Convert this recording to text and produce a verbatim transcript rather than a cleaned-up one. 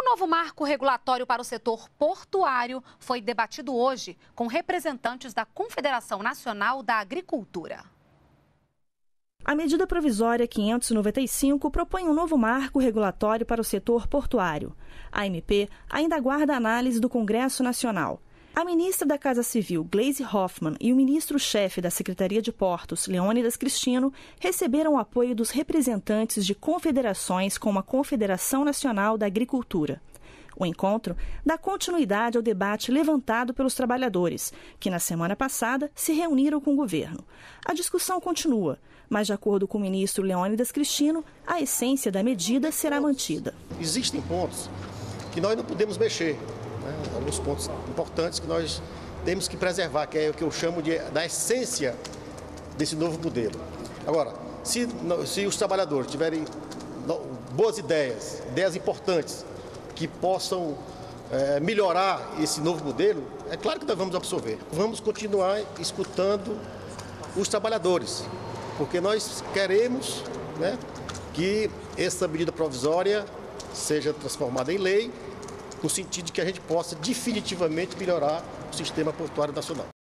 novo marco regulatório para o setor portuário foi debatido hoje com representantes da Confederação Nacional da Agricultura. A medida provisória quinhentos e noventa e cinco propõe um novo marco regulatório para o setor portuário. A M P ainda aguarda a análise do Congresso Nacional. A ministra da Casa Civil, Gleisi Hoffmann, e o ministro-chefe da Secretaria de Portos, Leônidas Cristino, receberam o apoio dos representantes de confederações como a Confederação Nacional da Agricultura. O encontro dá continuidade ao debate levantado pelos trabalhadores, que na semana passada se reuniram com o governo. A discussão continua, mas de acordo com o ministro Leônidas Cristino, a essência da medida será mantida. Existem pontos que nós não podemos mexer. Alguns pontos importantes que nós temos que preservar, que é o que eu chamo de, da essência desse novo modelo. Agora, se, se os trabalhadores tiverem boas ideias, ideias importantes, que possam é, melhorar esse novo modelo, é claro que nós vamos absorver. Vamos continuar escutando os trabalhadores, porque nós queremos, né, que essa medida provisória seja transformada em lei, no sentido de que a gente possa definitivamente melhorar o sistema portuário nacional.